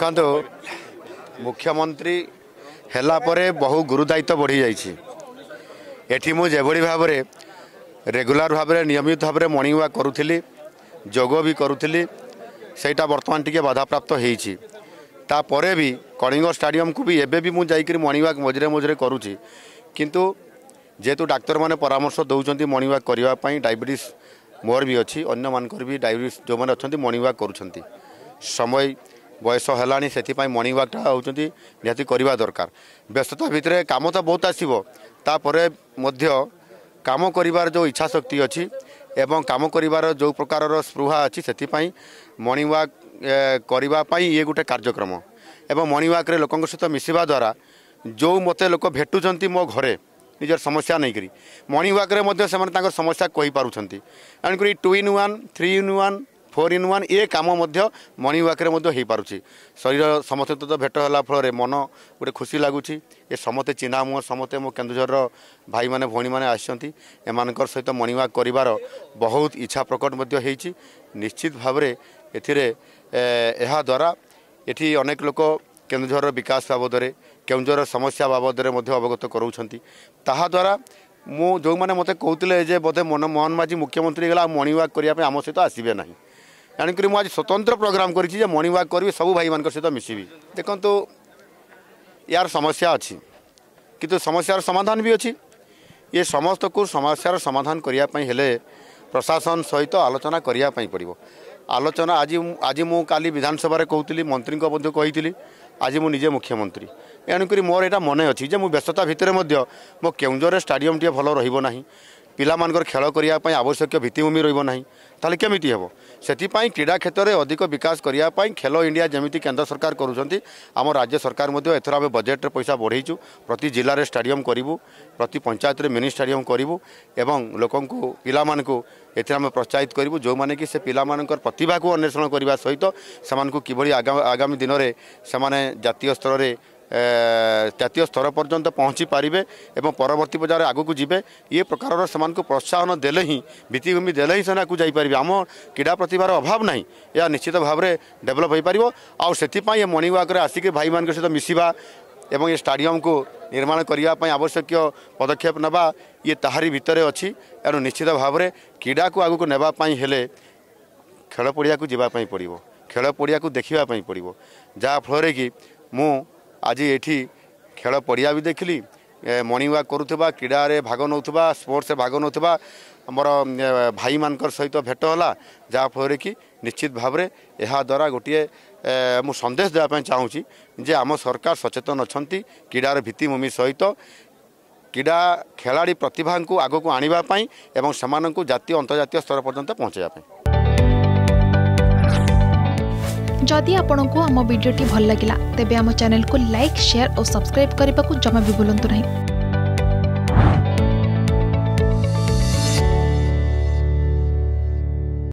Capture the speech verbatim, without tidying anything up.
देखो मुख्यमंत्री हैला परे बहु गुरुदायित्व बढ़ी जाइए एठी मु जेभली भाव में रेगुलर भाव में नियमित भाव में मॉर्निंग वॉक करूली जोग भी करूली सेटा बर्तमान टिके बाधाप्राप्त होईछि तापरे भी कलिंग स्टाडियम को भी एबे भी मु जाइकरी मॉर्निंग वॉक मझे मझे करुँची किंतु जेहेतु डाक्तर मैंने परामर्श दौरान मॉर्निंग वॉक करने डायबिटीज मोर भी अच्छी अन्य मानकर भी डायबिटीज जो मैंने अच्छा मॉर्निंग वॉक करुँच समय बयस है से मॉर्निंग वॉकटा होती निहाती करवा दरकार व्यस्तता भितर काम तो बहुत आसो तापर काम करिवार जो इच्छा शक्ति अच्छी एवं काम करिवार जो प्रकार स्पृहा अच्छी से मॉर्निंग वॉक करने ये गोटे कार्यक्रम एवं मॉर्निंग वॉक लोकों सहित मिसवा द्वारा जो मत लोक भेटुंट मो घरे निजर समस्या नहीं करी मॉर्निंग वॉक से समस्या कही पार्टी तेणुक two in one three in one four in one ये कम मॉर्निंग वॉक हो पारुछि शरीर समस्त तो भेट होला फल मन गोटे खुशी लगुच ये समस्ते चिन्हा मुह समस्ते मो केन्दुझर भाई माने भौणी माने आछंती एमानकर सहित मॉर्निंग वॉक करिवार बहुत इच्छा प्रकट होईछि निश्चित भाव में एथिरे एहा द्वारा एठी अनेक लोक केन्दुझर विकास बाबद में केन्दुझर समस्या बाबद में अवगत कराउछंती ताहा द्वारा मु जो मैंने मत कहते जे बोधे मन मोहन माझी मुख्यमंत्री गला मॉर्निंग वॉक करने आम सहित आसबे ना तेणुक मुझे स्वतंत्र प्रोग्राम करी मॉर्निंग वॉक करी सब भाई मान सहित मिसबी देखो तो यार समस्या अच्छी किंतु समस्यार समाधान भी अच्छी ये समस्त को समस्यार समाधान करने प्रशासन सहित आलोचना करने पड़ो आलोचना आज आज मु काली विधानसभा कहती मंत्री कही आज मु निजे मुख्यमंत्री एणुक मोर यहाँ मन अच्छी जे मु व्यस्तता भितर मो केउंझर स्टाडियम टी भल रहा पिला मानकर खेल करने आवश्यक भित्तिभूमि रहा ताले केमिति हेबो सेतिपाई क्रीड़ा क्षेत्र में अधिक विकास करने खेलो इंडिया जमीती केंद्र सरकार करुँच आम राज्य सरकार एथर आम बजेट पैसा बढ़ेचु प्रति जिले में स्टाडियम करूँ प्रति पंचायत मिनी स्टाडियम करूँ एवं लोक पिला मानकु एथर आम प्रोत्साहित करूँ जो मैंने कि से पिला मानकर प्रतिभा को अन्वेषण करने सहित से किभली आगामी दिन में से जातीय स्तर में जातीय स्तर पर्यंत पहुँची पारे एवं परवर्ती पर्यायर आग को जीवे ये प्रकार से प्रोत्साहन देले ही भित्तिभूमि देले ही सेना को जापर आम क्रीड़ा प्रतिभार अभाव ना यह निश्चित भाव में डेभलप हो पार आउ मॉर्निंग वॉक आसिक भाई मान सहित मिसवा एवं ये स्टाडियम को निर्माण करने आवश्यक पदक्षेप नवा ये ताहारी भितर अच्छी एणु निश्चित भाव में क्रीड़ा को आग को नापी हेले खेल पड़िया को जावाई पड़ो खेल पड़िया को देखापी पड़ो जहाँफल कि मु आज ये खेल पड़िया भी देखली मॉर्निंग वॉक करुवा क्रीड़ा रे भाग नौथुबा स्पोर्ट्स से भाग नौथुबा आमर भाई मानकर सहित भेट होला जहाँफल कि निश्चित भाव में यह द्वारा गोटे मु संदेश देवाई चाहूँगी जे आम सरकार सचेतन अच्छी क्रीडार भित्तिभूमि सहित क्रीड़ा खेलाड़ी प्रतिभा को आग को आने एवं से जातीय अंतर्जातीय स्तर पर्यंत पहुँचापी जदि आपंक आम भिडी भल लगा तेब आम चैनल को लाइक शेयर और सब्सक्राइब करने को जमा भी भूलु नहीं।